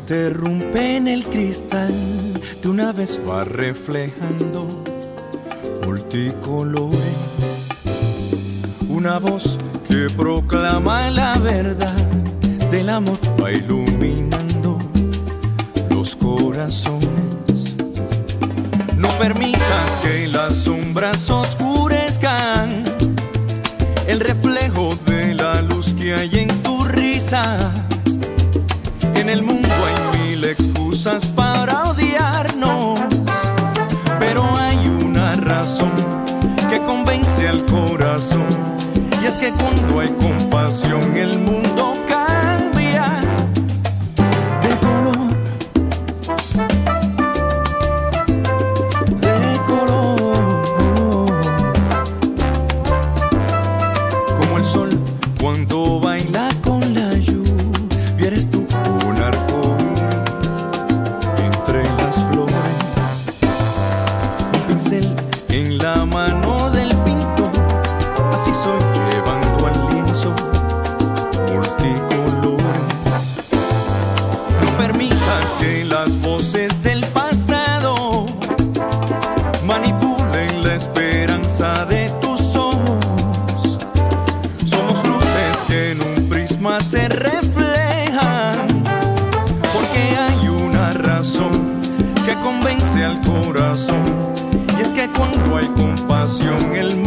interrumpe en el cristal, de una vez va reflejando multicolores. Una voz que proclama la verdad del amor va iluminando los corazones. No permitas que las sombras oscurezcan el reflejo de la luz que hay en tu risa. En el mundo hay mil excusas para odiarnos, pero hay una razón que convence al corazón, y es que cuando hay compasión el mundo cambia de color, de color, como el sol cuando baila con la lluvia. Eres tú un arcoíris entre las flores, un pincel en la mano del pintor. Así soy llevando al lienzo multicolores. No permitas que las voces del pasado manipulen la esperanza de tus ojos. Somos luces que en un prisma se reflejan, porque hay una razón que convence al corazón, y es que cuando hay compasión el